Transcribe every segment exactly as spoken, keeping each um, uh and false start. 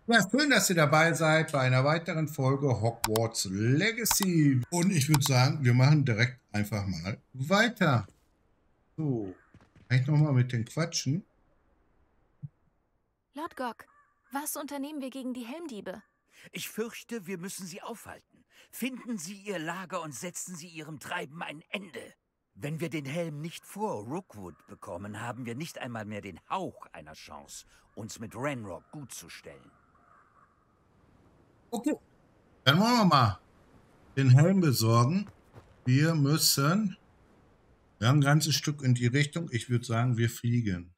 Ja, schön, dass ihr dabei seid bei einer weiteren Folge Hogwarts Legacy. Und ich würde sagen, wir machen direkt einfach mal weiter. So, vielleicht nochmal mit den Quatschen. Lord Gog, was unternehmen wir gegen die Helmdiebe? Ich fürchte, wir müssen sie aufhalten. Finden Sie ihr Lager und setzen Sie ihrem Treiben ein Ende. Wenn wir den Helm nicht vor Rookwood bekommen, haben wir nicht einmal mehr den Hauch einer Chance, uns mit Ranrock gut zu stellen. Okay, dann wollen wir mal den Helm besorgen. Wir müssen ja, ein ganzes Stück in die Richtung. Ich würde sagen, wir fliegen.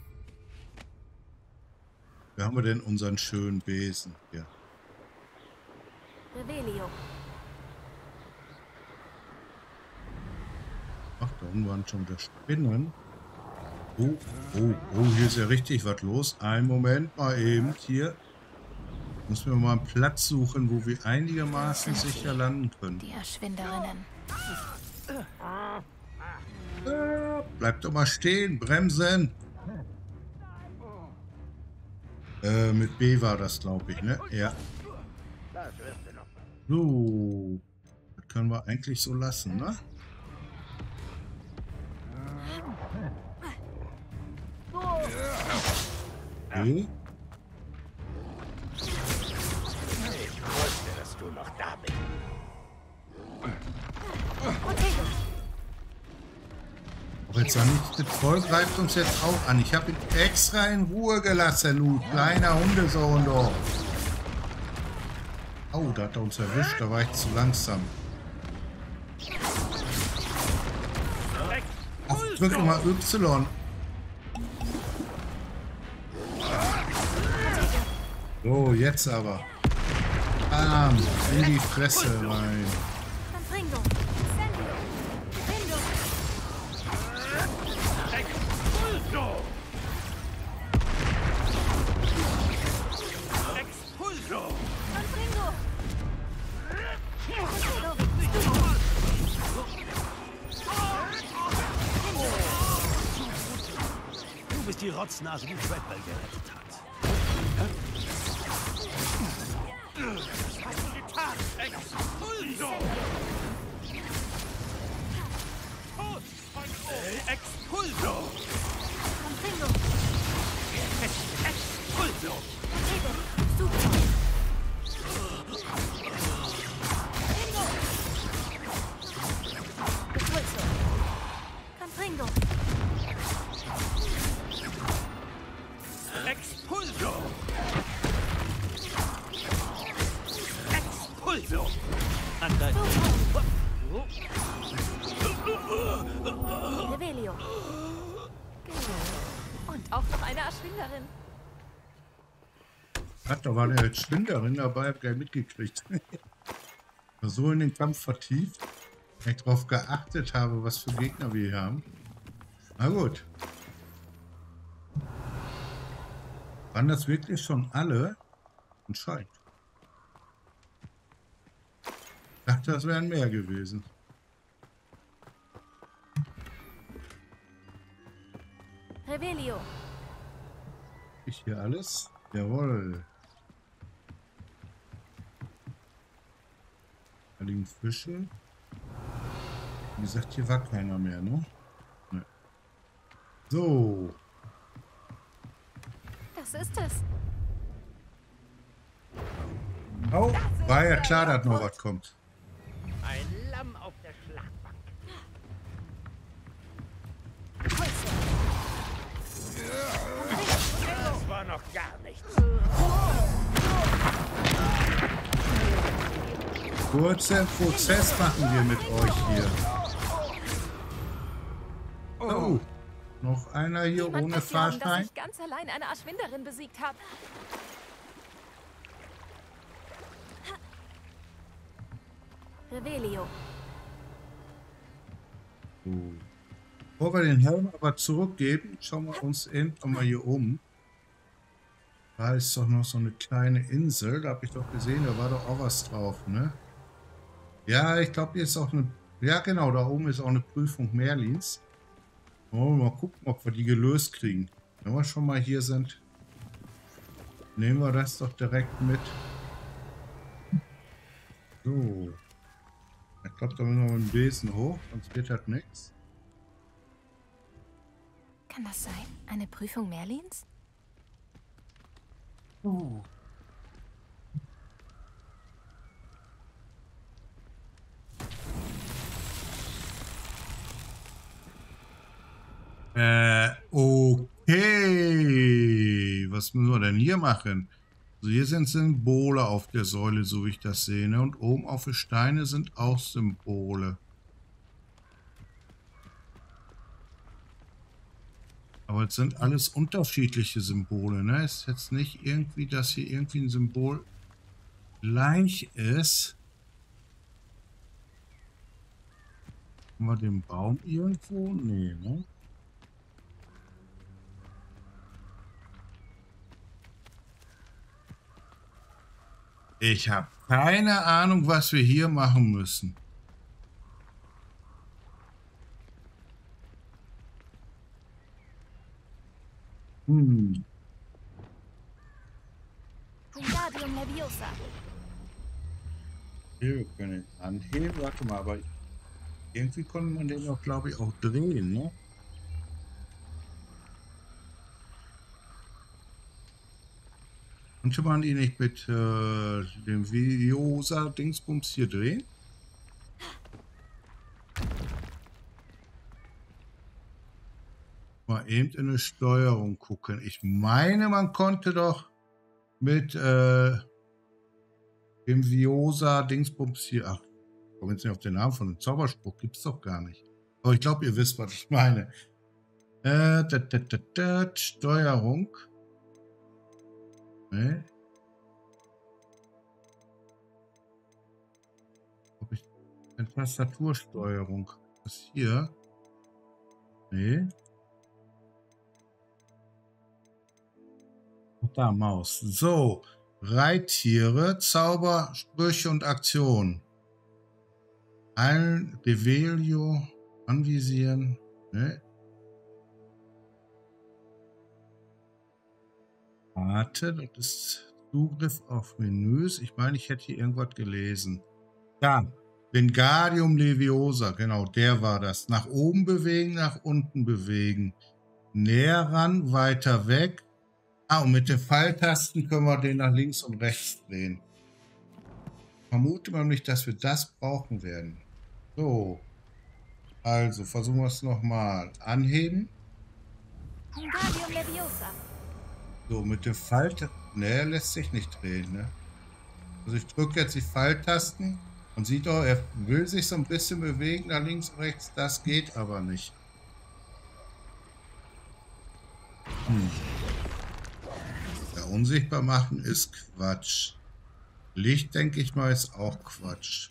Wo haben wir denn unseren schönen Besen hier? Revelio. Ach, da unten waren schon wieder Spinnen. Oh, oh, oh, hier ist ja richtig was los. Einen Moment mal eben hier. Müssen wir mal einen Platz suchen, wo wir einigermaßen sicher landen können. Die Erschwinderinnen. Äh, bleib doch mal stehen, bremsen. Äh, mit B war das, glaube ich, ne? Ja. So. Das können wir eigentlich so lassen, ne? Okay. Ich wusste, dass du noch da bist. Auch jetzt ja nicht, das Voll greift uns jetzt auch an. Ich habe ihn extra in Ruhe gelassen, du kleiner Hundesohn doch. Oh, da hat er uns erwischt, da war ich zu langsam. Ach, drück mal Y. So, jetzt aber. Bam, in die Fresse rein. Confringo. Incendio. Rindo. Expulso! Confringo. Du bist die Rotznase, die Treadwell gerettet hat. Was hast du getan? Expulso! Expulso! Confringo. Expulso! Rindo. Super. Expulso. Confringo. Expulso! Expulso! An dein... Revelio. Und auch noch eine Erschwinderin. Ach, da war eine Schwinderin dabei, hab gleich mitgekriegt. War so in den Kampf vertieft, dass ich darauf geachtet habe, was für Gegner wir hier haben. Na gut. Waren das wirklich schon alle? Anscheinend. Ich dachte, das wären mehr gewesen. Revelio. Ich hier alles? Jawohl. Da liegen Fische. Wie gesagt, hier war keiner mehr, ne? Ne. So. Das ist es. Oh, war ja klar, dass noch was kommt. Ein Lamm auf der Schlachtbank. Das war noch gar nichts. Kurzen Prozess machen wir mit euch hier. Oh, noch einer hier Niemand ohne kann glauben, dass Fahrschein. ich ganz allein eine Erschwinderin besiegt habe. Revelio. So. Bevor wir den Helm aber zurückgeben, schauen wir uns eben mal hier um. Da ist doch noch so eine kleine Insel. Da habe ich doch gesehen, da war doch auch was drauf, ne? Ja, ich glaube, hier ist auch eine... Ja, genau, da oben ist auch eine Prüfung Merlins. Wollen wir mal gucken, ob wir die gelöst kriegen. Wenn wir schon mal hier sind. Nehmen wir das doch direkt mit. So. Ich glaube, da müssen wir mit dem Besen hoch, sonst wird das nichts. Kann das sein? Eine Prüfung Merlins? Oh. Äh, okay. Was müssen wir denn hier machen? Also hier sind Symbole auf der Säule, so wie ich das sehe. Ne? Und oben auf den Steine sind auch Symbole. Aber es sind alles unterschiedliche Symbole. Ne? Es ist jetzt nicht irgendwie, dass hier irgendwie ein Symbol gleich ist. Haben wir den Baum irgendwo? Nee, ne? Ich habe keine Ahnung, was wir hier machen müssen. Hm. Wingardium Leviosa. Hier, wir können ihn anheben. Warte mal, aber irgendwie konnte man den auch, glaube ich, auch drehen, ne? Konnte man ihn nicht mit äh, dem Leviosa-Dingsbums hier drehen? Mal eben in eine Steuerung gucken. Ich meine, man konnte doch mit äh, dem Leviosa-Dingsbums hier... Ach, ich komme jetzt nicht auf den Namen von dem Zauberspruch. Gibt es doch gar nicht. Aber ich glaube, ihr wisst, was ich meine. Äh, da, da, da, da, Steuerung. Nee. Ob ich eine Tastatursteuerung. Was hier? Nee. Und da Maus. So. Reittiere, Zauber, Sprüche und Aktionen. Ein Revelio anvisieren. Nee. Warte, das ist Zugriff auf Menüs. Ich meine, ich hätte hier irgendwas gelesen. Ja, Wingardium Leviosa, genau, der war das. Nach oben bewegen, nach unten bewegen. Näher ran, weiter weg. Ah, und mit den Pfeiltasten können wir den nach links und rechts drehen. Vermute man nicht, dass wir das brauchen werden. So. Also, versuchen wir es nochmal. Anheben. Wingardium Leviosa. So, mit dem Pfeiltasten. Ne, lässt sich nicht drehen, ne? Also ich drücke jetzt die Pfeiltasten und sieht auch, er will sich so ein bisschen bewegen nach links und rechts. Das geht aber nicht. Hm. Ja, unsichtbar machen ist Quatsch. Licht, denke ich mal, ist auch Quatsch.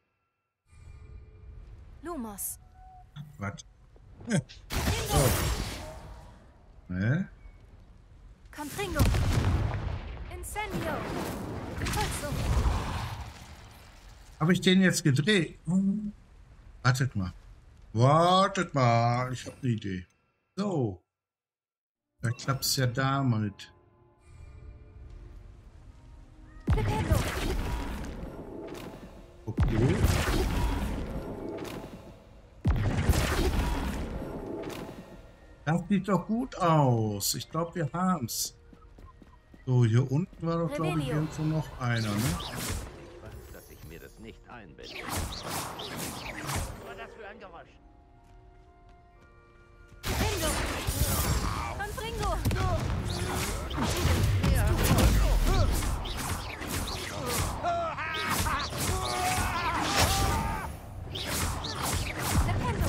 Lumos. Quatsch. So. Ne? Confringo. Incendio. Pulso. Habe ich den jetzt gedreht? Wartet mal. Wartet mal. Ich habe eine Idee. So. Da klappt es ja damit. Flipendo. Okay. Das sieht doch gut aus. Ich glaube, wir haben es. So, hier unten war doch, glaube ich, irgendwo noch einer, ne? Dass ich mir das nicht einbilde. Was war das für ein Geräusch? Bingo. Confringo. Flipendo.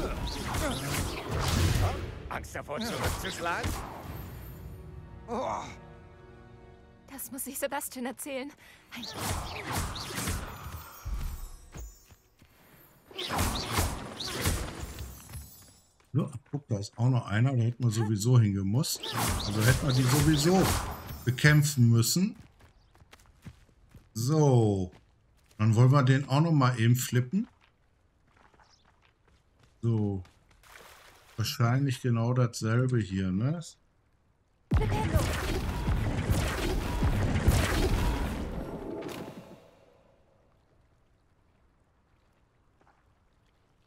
Angst davor zurückzuschlagen? Oh. Das muss ich Sebastian erzählen. Ein Ja, guck, da ist auch noch einer, da hätten wir sowieso hingemusst. Also hätten wir die sowieso bekämpfen müssen. So. Dann wollen wir den auch noch mal eben flippen. So. Wahrscheinlich genau dasselbe hier, ne? Flipendo.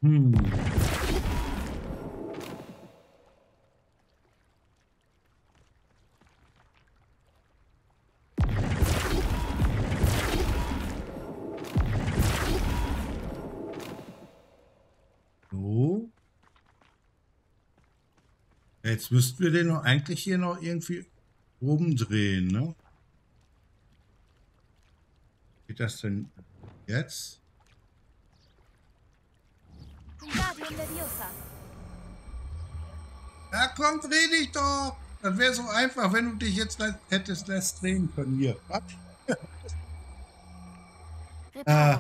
Hm. So. Jetzt müssten wir den noch eigentlich hier noch irgendwie rumdrehen, ne? Geht das denn jetzt? Ja, komm, dreh dich doch! Das wäre so einfach, wenn du dich jetzt hättest lässt drehen können. Hier. Ah.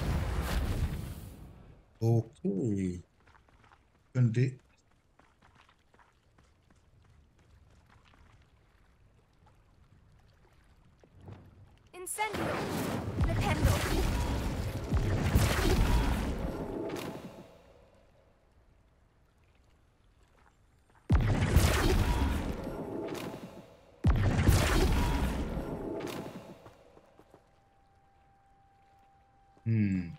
Okay. Können die. Incendio. Flipendo. Hm.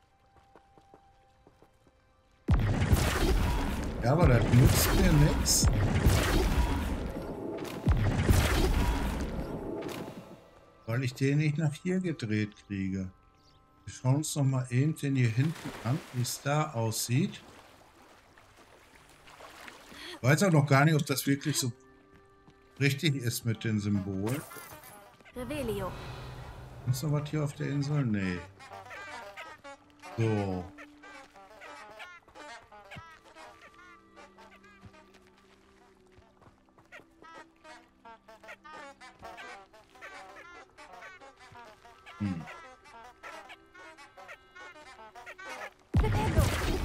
Ja, aber das nutzt mir nichts. Weil ich den nicht nach hier gedreht kriege. Wir schauen uns noch mal eben den hier hinten an, wie es da aussieht. Ich weiß auch noch gar nicht, ob das wirklich so richtig ist mit den Symbolen. Revelio. Ist noch was hier auf der Insel? Nee. So. Hm. Flipendo.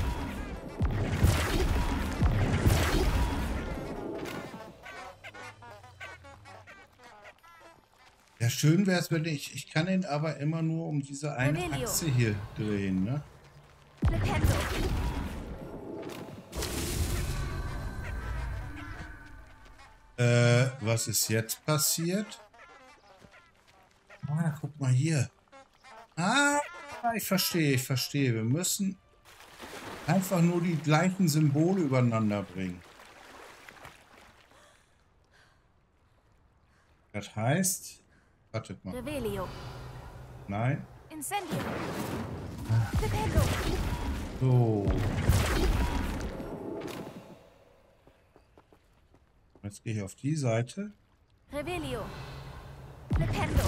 Ja, schön wäre es, wenn ich... Ich kann ihn aber immer nur um diese eine Revelio. Achse hier drehen, ne? Flipendo. Äh, was ist jetzt passiert? Ah, guck mal hier. Ah, ich verstehe, ich verstehe. Wir müssen einfach nur die gleichen Symbole übereinander bringen. Das heißt... Wartet mal. Revelio. Nein. Incendio. Flipendo. So. Jetzt gehe ich auf die Seite. Revelio. Flipendo.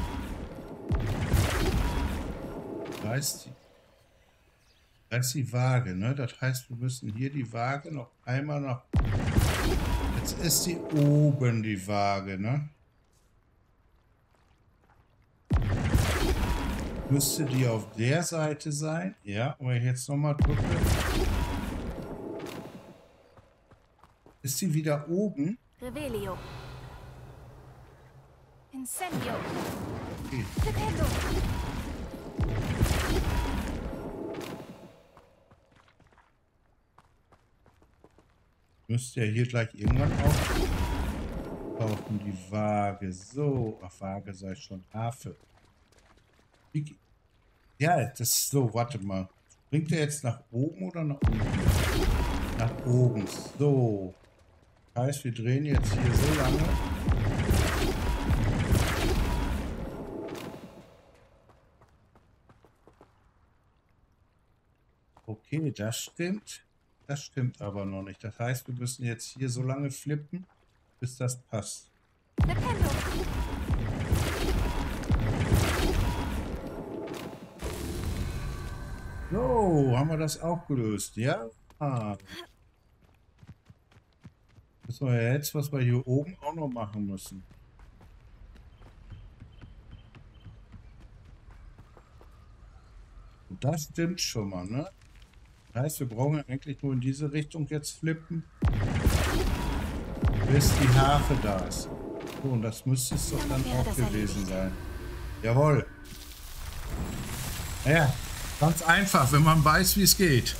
Da ist die, da ist die Waage, ne? Das heißt, wir müssen hier die Waage noch einmal nach... Jetzt ist die oben, die Waage, ne? Müsste die auf der Seite sein? Ja, und wenn ich jetzt nochmal drücke... Ist sie wieder oben? Revelio. Incendio. Okay. Flipendo. Müsste ja hier gleich irgendwann auftauchen, die Waage. So, ach, Waage sei schon Harfe. Wie, ja, das ist so, warte mal. Bringt er jetzt nach oben oder nach unten? Nach oben. So. Das heißt, wir drehen jetzt hier so lange. Okay, das stimmt. Das stimmt aber noch nicht. Das heißt, wir müssen jetzt hier so lange flippen, bis das passt. Flipendo. So, haben wir das auch gelöst, ja? Ah. Das war ja jetzt, was wir hier oben auch noch machen müssen. Und das stimmt schon mal, ne? Das heißt, wir brauchen eigentlich nur in diese Richtung jetzt flippen, bis die Harfe da ist. So, und das müsste es doch dann auch gewesen sein. Jawohl. Ja, ganz einfach, wenn man weiß, wie es geht.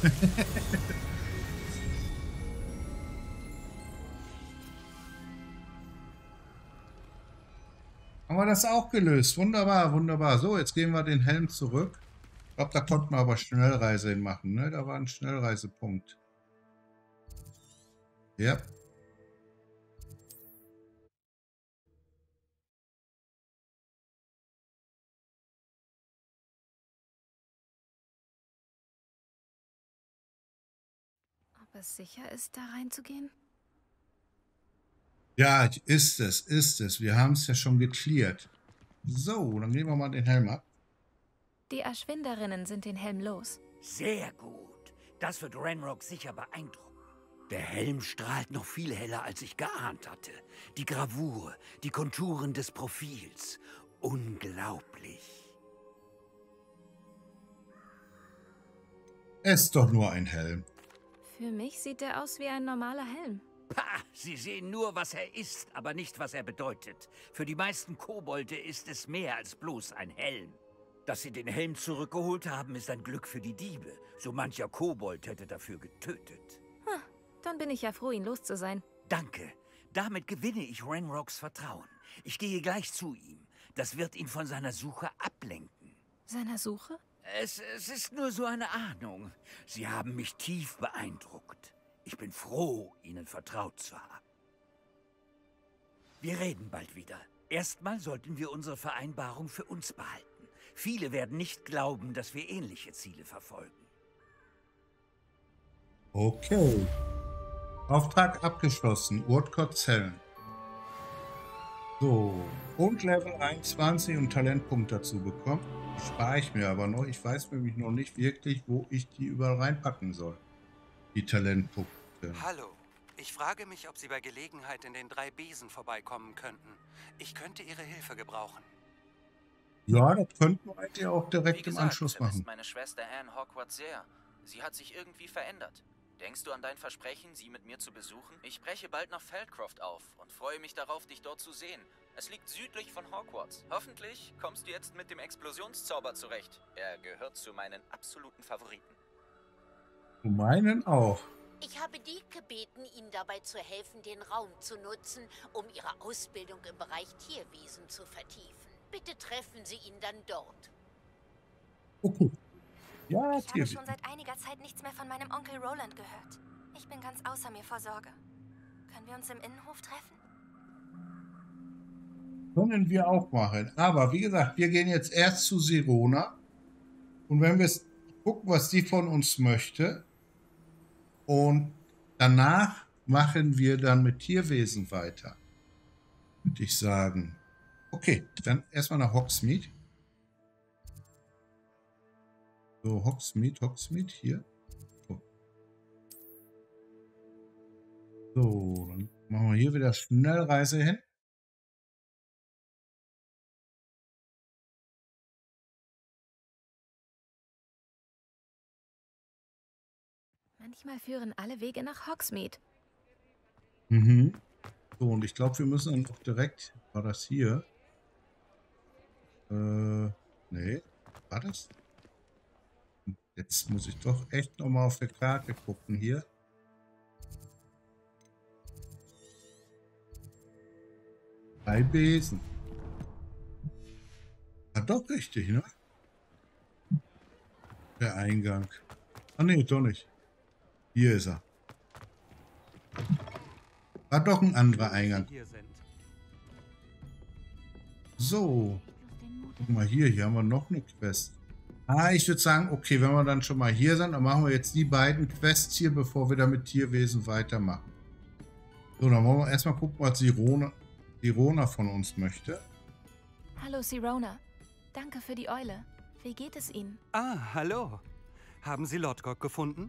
Haben wir das auch gelöst. Wunderbar, wunderbar. So, jetzt gehen wir den Helm zurück. glaube, da konnten wir aber Schnellreise hin machen, ne? Da war ein Schnellreisepunkt. Ja. Ob es sicher ist, da reinzugehen? Ja, ist es, ist es. Wir haben es ja schon geklärt. So, dann nehmen wir mal den Helm ab. Die Erschwinderinnen sind den Helm los. Sehr gut. Das wird Ranrock sicher beeindrucken. Der Helm strahlt noch viel heller, als ich geahnt hatte. Die Gravur, die Konturen des Profils. Unglaublich. Es ist doch nur ein Helm. Für mich sieht er aus wie ein normaler Helm. Pah, Sie sehen nur, was er ist, aber nicht, was er bedeutet. Für die meisten Kobolde ist es mehr als bloß ein Helm. Dass Sie den Helm zurückgeholt haben, ist ein Glück für die Diebe. So mancher Kobold hätte dafür getötet. Hm, dann bin ich ja froh, ihn los zu sein. Danke. Damit gewinne ich Ranrocks Vertrauen. Ich gehe gleich zu ihm. Das wird ihn von seiner Suche ablenken. Seiner Suche? Es, es ist nur so eine Ahnung. Sie haben mich tief beeindruckt. Ich bin froh, Ihnen vertraut zu haben. Wir reden bald wieder. Erstmal sollten wir unsere Vereinbarung für uns behalten. Viele werden nicht glauben, dass wir ähnliche Ziele verfolgen. Okay. Auftrag abgeschlossen. Urtkot Zellen. So. Und Level einundzwanzig und Talentpunkt dazu bekommen. Die spare ich mir aber noch. Ich weiß nämlich noch nicht wirklich, wo ich die überall reinpacken soll. Die Talentpunkte. Hallo. Ich frage mich, ob Sie bei Gelegenheit in den drei Besen vorbeikommen könnten. Ich könnte Ihre Hilfe gebrauchen. Ja, das könnten wir eigentlich auch direkt Wie gesagt, im Anschluss machen. vermisst meine Schwester Anne Hogwarts sehr. Sie hat sich irgendwie verändert. Denkst du an dein Versprechen, sie mit mir zu besuchen? Ich breche bald nach Feldcroft auf und freue mich darauf, dich dort zu sehen. Es liegt südlich von Hogwarts. Hoffentlich kommst du jetzt mit dem Explosionszauber zurecht. Er gehört zu meinen absoluten Favoriten. Zu meinen auch. Ich habe Deek gebeten, Ihnen dabei zu helfen, den Raum zu nutzen, um Ihre Ausbildung im Bereich Tierwesen zu vertiefen. Bitte treffen Sie ihn dann dort. Okay. Ja, Ich habe Tierwesen. schon seit einiger Zeit nichts mehr von meinem Onkel Roland gehört. Ich bin ganz außer mir vor Sorge. Können wir uns im Innenhof treffen? Können wir auch machen. Aber wie gesagt, wir gehen jetzt erst zu Sirona. Und wenn wir gucken, was die von uns möchte. Und danach machen wir dann mit Tierwesen weiter. Würde ich sagen. Okay, dann erstmal nach Hogsmeade. So, Hogsmeade, Hogsmeade, hier. So. So, dann machen wir hier wieder Schnellreise hin. Manchmal führen alle Wege nach Hogsmeade. Mhm. So, und ich glaube, wir müssen dann auch direkt... War das hier? Äh, nee. War das? Jetzt muss ich doch echt nochmal auf der Karte gucken hier. Drei Besen. Ah, doch richtig, ne? Der Eingang. Ah, nee, doch nicht. Hier ist er. War doch ein anderer Eingang. So. Guck mal hier, hier haben wir noch eine Quest. Ah, ich würde sagen, okay, wenn wir dann schon mal hier sind, dann machen wir jetzt die beiden Quests hier, bevor wir dann mit Tierwesen weitermachen. So, dann wollen wir erstmal gucken, was Sirona, Sirona von uns möchte. Hallo, Sirona. Danke für die Eule. Wie geht es Ihnen? Ah, hallo. Haben Sie Lodgok gefunden?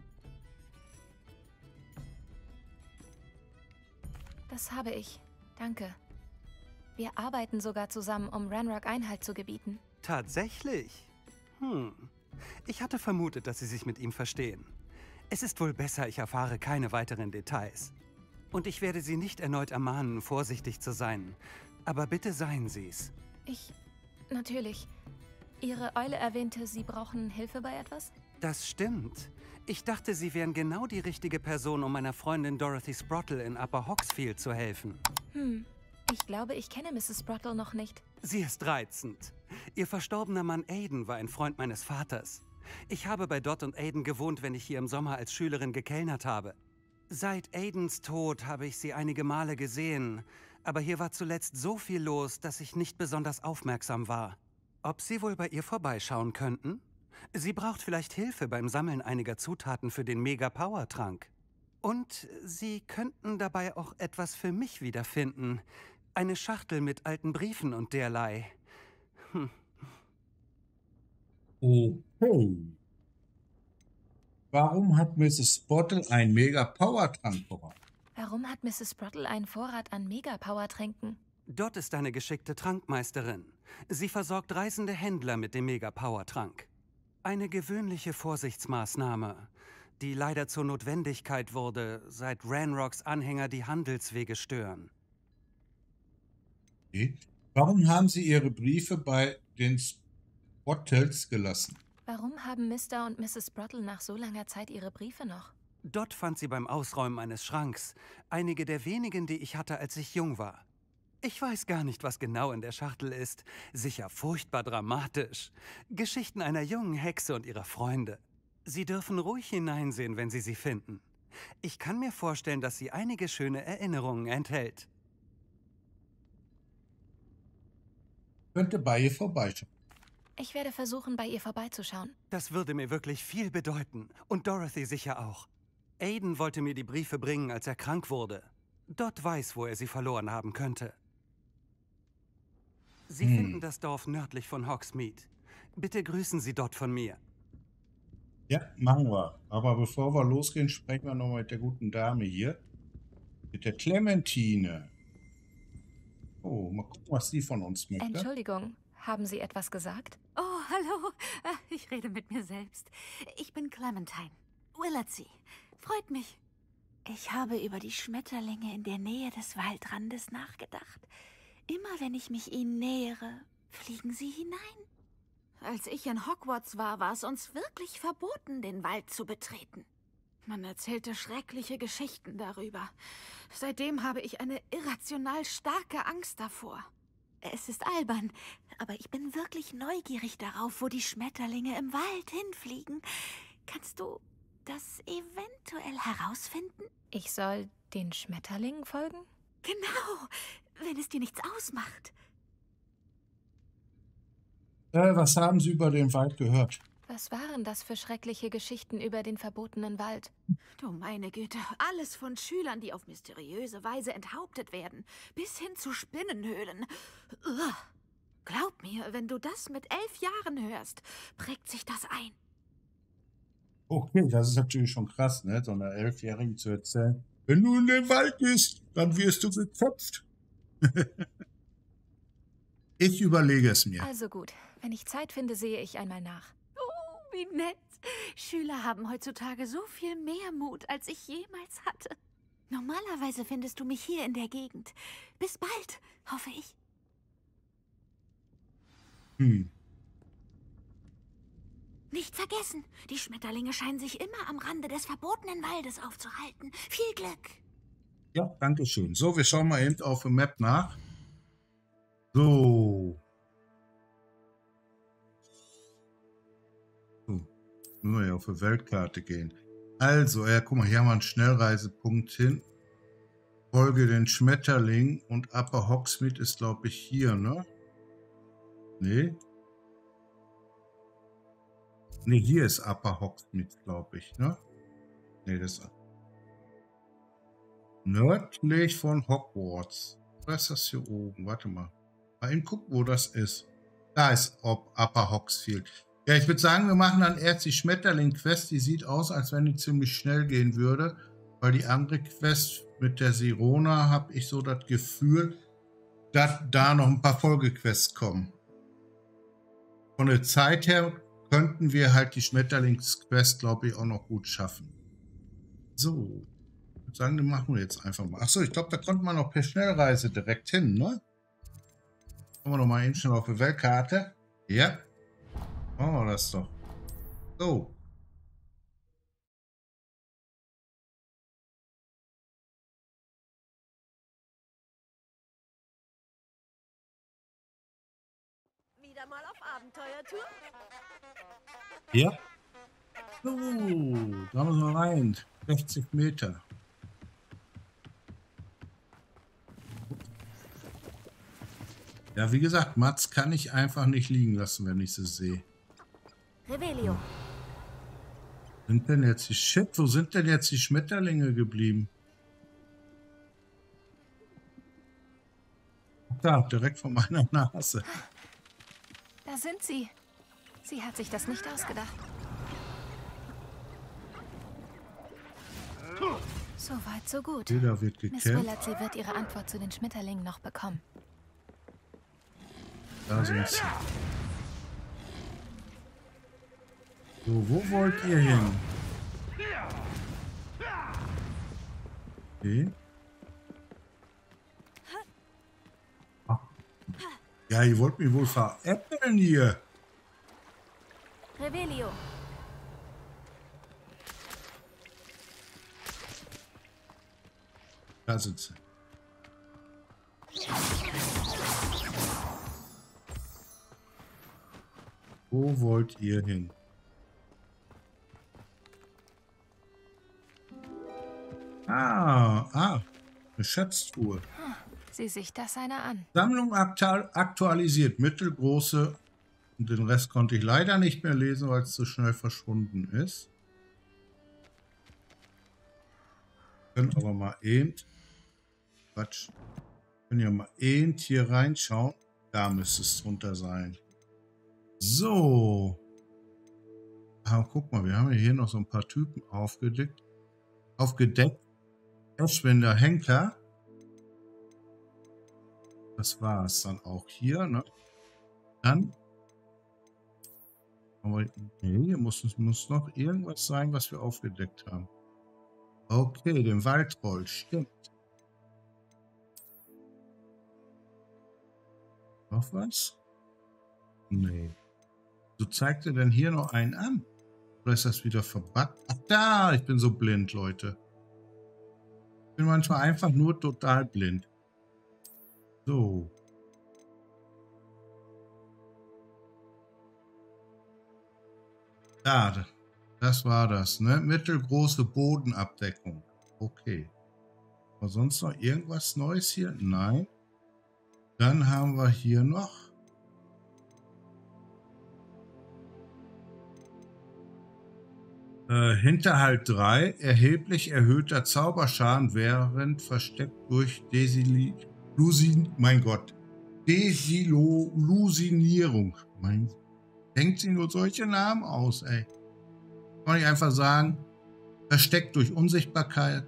Das habe ich. Danke. Wir arbeiten sogar zusammen, um Ranrock Einhalt zu gebieten. Tatsächlich? Hm. Ich hatte vermutet, dass Sie sich mit ihm verstehen. Es ist wohl besser, ich erfahre keine weiteren Details. Und ich werde Sie nicht erneut ermahnen, vorsichtig zu sein. Aber bitte seien Sie's. Ich... natürlich. Ihre Eule erwähnte, Sie brauchen Hilfe bei etwas? Das stimmt. Ich dachte, Sie wären genau die richtige Person, um meiner Freundin Dorothy Sprottle in Upper Hogsfield zu helfen. Hm. Ich glaube, ich kenne Misses Sprottle noch nicht. Sie ist reizend. Ihr verstorbener Mann Aiden war ein Freund meines Vaters. Ich habe bei Dot und Aiden gewohnt, wenn ich hier im Sommer als Schülerin gekellnert habe. Seit Aidens Tod habe ich sie einige Male gesehen, aber hier war zuletzt so viel los, dass ich nicht besonders aufmerksam war. Ob Sie wohl bei ihr vorbeischauen könnten? Sie braucht vielleicht Hilfe beim Sammeln einiger Zutaten für den Mega-Power-Trank. Und Sie könnten dabei auch etwas für mich wiederfinden. Eine Schachtel mit alten Briefen und derlei. Hm. Okay. Warum hat Misses Spottle einen Mega-Power-Trank bereit? Warum hat Misses Sprottle einen Vorrat an Mega-Power-Tränken? Dot ist eine geschickte Trankmeisterin. Sie versorgt reisende Händler mit dem Mega-Power-Trank. Eine gewöhnliche Vorsichtsmaßnahme, die leider zur Notwendigkeit wurde, seit Ranrocks Anhänger die Handelswege stören. Okay. Warum haben Sie Ihre Briefe bei den Spottles gelassen? Warum haben Mister und Misses Sprottle nach so langer Zeit ihre Briefe noch? Dot fand sie beim Ausräumen eines Schranks. Einige der wenigen, die ich hatte, als ich jung war. Ich weiß gar nicht, was genau in der Schachtel ist. Sicher furchtbar dramatisch. Geschichten einer jungen Hexe und ihrer Freunde. Sie dürfen ruhig hineinsehen, wenn Sie sie finden. Ich kann mir vorstellen, dass sie einige schöne Erinnerungen enthält. Könnte bei ihr vorbeischauen. Ich werde versuchen, bei ihr vorbeizuschauen. Das würde mir wirklich viel bedeuten. Und Dorothy sicher auch. Aiden wollte mir die Briefe bringen, als er krank wurde. Dot weiß, wo er sie verloren haben könnte. Sie Hm. finden das Dorf nördlich von Hogsmeade. Bitte grüßen Sie Dot von mir. Ja, machen wir. Aber bevor wir losgehen, sprechen wir noch mit der guten Dame hier. Mit der Clementine. Oh, mal gucken, was die von uns möchte. Entschuldigung, haben Sie etwas gesagt? Oh, hallo. Äh, Ich rede mit mir selbst. Ich bin Clementine. Willardsey. Freut mich. Ich habe über die Schmetterlinge in der Nähe des Waldrandes nachgedacht. Immer wenn ich mich ihnen nähere, fliegen sie hinein. Als ich in Hogwarts war, war es uns wirklich verboten, den Wald zu betreten. Man erzählte schreckliche Geschichten darüber. Seitdem habe ich eine irrational starke Angst davor. Es ist albern, aber ich bin wirklich neugierig darauf, wo die Schmetterlinge im Wald hinfliegen. Kannst du das eventuell herausfinden? Ich soll den Schmetterlingen folgen? Genau, wenn es dir nichts ausmacht. Äh, was haben Sie über den Wald gehört? Was waren das für schreckliche Geschichten über den verbotenen Wald? Du meine Güte, alles von Schülern, die auf mysteriöse Weise enthauptet werden, bis hin zu Spinnenhöhlen. Ugh. Glaub mir, wenn du das mit elf Jahren hörst, prägt sich das ein. Okay, das ist natürlich schon krass, ne? So einer Elfjährigen zu erzählen. Wenn du in den Wald gehst, dann wirst du gezopft. Ich überlege es mir. Also gut, wenn ich Zeit finde, sehe ich einmal nach. Oh, wie nett. Schüler haben heutzutage so viel mehr Mut, als ich jemals hatte. Normalerweise findest du mich hier in der Gegend. Bis bald, hoffe ich. Hm. Nicht vergessen, die Schmetterlinge scheinen sich immer am Rande des verbotenen Waldes aufzuhalten. Viel Glück. Ja, danke schön. So, wir schauen mal eben auf der Map nach. So. So. Müssen wir ja auf die Weltkarte gehen. Also, ja, guck mal, hier haben wir einen Schnellreisepunkt hin. Folge den Schmetterling und Upper Hogsmeade ist, glaube ich, hier, ne? Nee. Ne, hier ist Upper Hogsmeade, glaube ich, ne? Ne, das ist nördlich von Hogwarts. Was ist das hier oben? Warte mal. Mal eben gucken, wo das ist. Da ist Upper Hogsfield. Ja, ich würde sagen, wir machen dann erst die Schmetterling-Quest. Die sieht aus, als wenn die ziemlich schnell gehen würde. Weil die andere Quest mit der Sirona habe ich so das Gefühl, dass da noch ein paar Folgequests kommen. Von der Zeit her könnten wir halt die Schmetterlings-Quest, glaube ich, auch noch gut schaffen. So. Ich würde sagen, den machen wir jetzt einfach mal. Achso, ich glaube, da konnte man noch per Schnellreise direkt hin, ne? Machen wir noch mal eben schnell auf die Weltkarte. Ja. Machen wir das doch. So. Wieder mal auf Abenteuertour? Ja. So, da müssen wir rein. sechzig Meter. Ja, wie gesagt, Mats kann ich einfach nicht liegen lassen, wenn ich sie sehe. Revelio. Sind denn jetzt die Shit? Wo sind denn jetzt die Schmetterlinge geblieben? Da, direkt vor meiner Nase. Da sind sie. Sie hat sich das nicht ausgedacht. So weit, so gut. Jeder wird Miss gekämpft. Willard, sie wird ihre Antwort zu den Schmetterlingen noch bekommen. Da sind sie. So, wo wollt ihr hin? Okay. Ach. Ja, ihr wollt mich wohl veräppeln hier. Revelio. Da sind sie. Wo wollt ihr hin? Ah, ah, eine Schatztruhe. Sieh sich das einer an. Sammlung aktu- aktualisiert, mittelgroße. Und den Rest konnte ich leider nicht mehr lesen, weil es zu schnell verschwunden ist. Wir können aber mal eben. Quatsch. Wir können ja mal eben hier reinschauen. Da müsste es drunter sein. So. Aber guck mal, wir haben ja hier noch so ein paar Typen aufgedeckt. Aufgedeckt. Eschwender Henker. Das war es dann auch hier, ne? Dann. Aber nee, hier muss, muss noch irgendwas sein, was wir aufgedeckt haben. Okay, den Waldtroll, stimmt. Noch was? Nee. So zeigt er denn hier noch einen an? Oder ist das wieder verbuggt? Ach da, ich bin so blind, Leute. Ich bin manchmal einfach nur total blind. So. Ja, das war das, ne? Mittelgroße Bodenabdeckung. Okay. Aber sonst noch irgendwas Neues hier? Nein. Dann haben wir hier noch äh, Hinterhalt drei. Erheblich erhöhter Zauberschaden während versteckt durch Desillusion. Mein Gott. Desillusionierung. Mein Denkt sie nur solche Namen aus, ey. Kann ich einfach sagen, versteckt durch Unsichtbarkeit.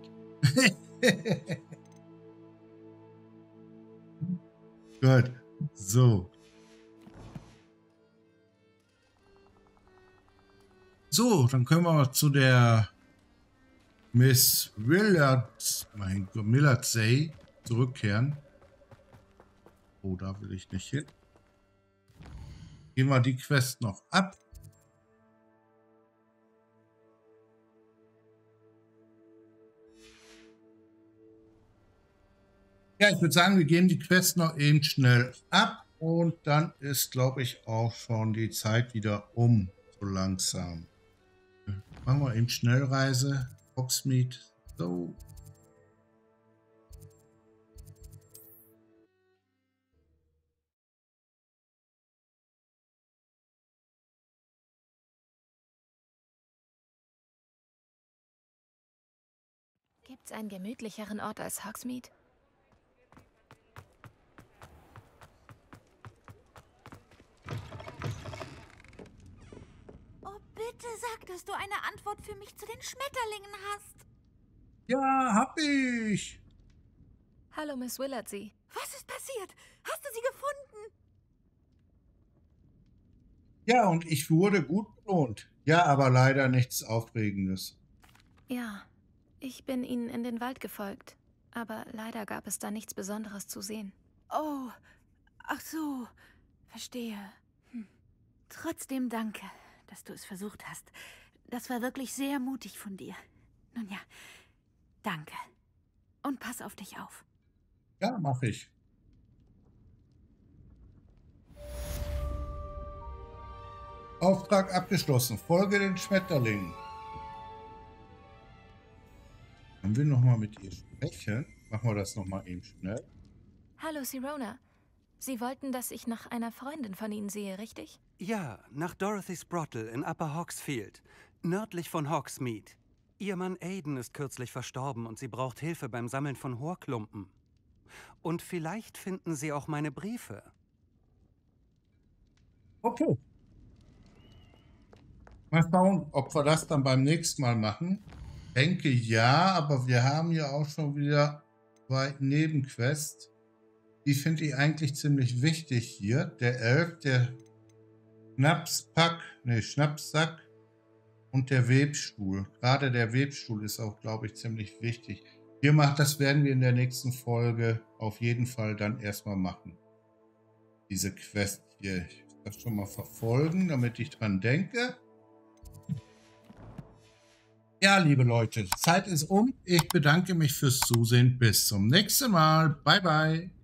Gut, so. So, dann können wir mal zu der Miss Willard, mein Gott, Millardsey zurückkehren. Oh, da will ich nicht hin. Gehen wir die Quest noch ab. Ja, ich würde sagen, wir gehen die Quest noch eben schnell ab und dann ist, glaube ich, auch schon die Zeit wieder um, so langsam. Machen wir eben Schnellreise, Hogsmeade, so. Gibt's einen gemütlicheren Ort als Hogsmeade? Oh, bitte sag, dass du eine Antwort für mich zu den Schmetterlingen hast. Ja, hab ich. Hallo, Miss Willardsey. Was ist passiert? Hast du sie gefunden? Ja, und ich wurde gut belohnt. Ja, aber leider nichts Aufregendes. Ja, ich bin Ihnen in den Wald gefolgt. Aber leider gab es da nichts Besonderes zu sehen. Oh, ach so. Verstehe. Hm. Trotzdem danke, dass du es versucht hast. Das war wirklich sehr mutig von dir. Nun ja, danke. Und pass auf dich auf. Ja, mach ich. Auftrag abgeschlossen. Folge den Schmetterlingen. Können wir nochmal mit ihr sprechen? Machen wir das nochmal eben schnell. Hallo, Sirona. Sie wollten, dass ich nach einer Freundin von Ihnen sehe, richtig? Ja, nach Dorothy Sprottle in Upper Hawksfield, nördlich von Hogsmeade. Ihr Mann Aiden ist kürzlich verstorben und sie braucht Hilfe beim Sammeln von Horklumpen. Und vielleicht finden Sie auch meine Briefe. Okay. Mal schauen, ob wir das dann beim nächsten Mal machen. Ich denke ja, aber wir haben ja auch schon wieder zwei Nebenquests. Die finde ich eigentlich ziemlich wichtig hier. Der Elf, der Schnapspack, ne, Schnapssack und der Webstuhl. Gerade der Webstuhl ist auch, glaube ich, ziemlich wichtig. Hier macht, das werden wir in der nächsten Folge auf jeden Fall dann erstmal machen. Diese Quest hier. Ich will das schon mal verfolgen, damit ich dran denke. Ja, liebe Leute, Zeit ist um. Ich bedanke mich fürs Zusehen. Bis zum nächsten Mal. Bye, bye.